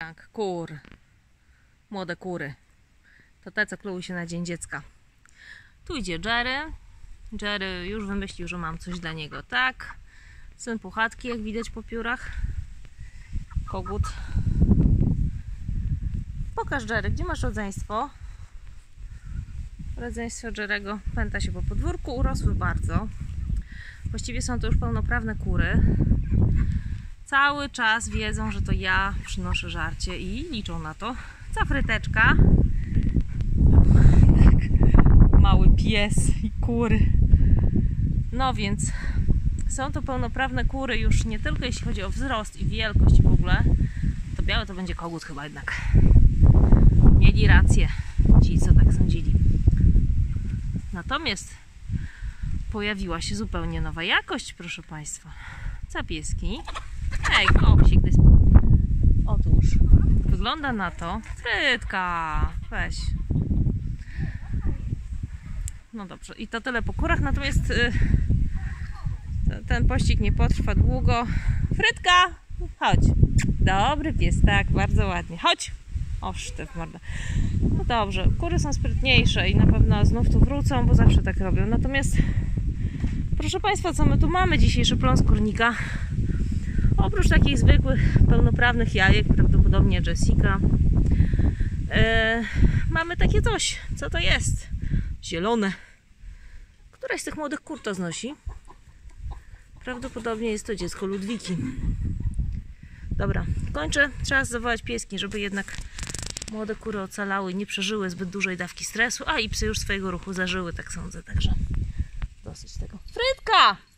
Tak, kur. Młode kury. To te, co kluły się na Dzień Dziecka. Tu idzie Jerry. Jerry już wymyślił, że mam coś dla niego. Tak. Syn Puchatki, jak widać po piórach. Kogut. Pokaż, Jerry, gdzie masz rodzeństwo? Rodzeństwo Jerry'ego pęta się po podwórku. Urosły bardzo. Właściwie są to już pełnoprawne kury. Cały czas wiedzą, że to ja przynoszę żarcie i liczą na to. Co, Fryteczka? Tak, mały pies i kury. No więc są to pełnoprawne kury już nie tylko jeśli chodzi o wzrost i wielkość w ogóle. To białe to będzie kogut chyba jednak. Mieli rację ci, co tak sądzili. Natomiast pojawiła się zupełnie nowa jakość, proszę Państwa. Co, pieski? Ej, psik. Otóż wygląda na to. Frytka, weź. No dobrze, i to tyle po kurach, natomiast ten pościg nie potrwa długo. Frytka, chodź. Dobry pies, tak, bardzo ładnie. Chodź. O, sztyw morda. No dobrze, kury są sprytniejsze i na pewno znów tu wrócą, bo zawsze tak robią. Natomiast, proszę Państwa, co my tu mamy? Dzisiejszy plon skórnika. Oprócz takich zwykłych, pełnoprawnych jajek, prawdopodobnie Jessica, mamy takie coś. Co to jest? Zielone. Któraś z tych młodych kur to znosi? Prawdopodobnie jest to dziecko Ludwiki. Dobra, kończę. Trzeba zawołać pieski, żeby jednak młode kury ocalały i nie przeżyły zbyt dużej dawki stresu. A i psy już swojego ruchu zażyły, tak sądzę. Także dosyć tego. Frytka!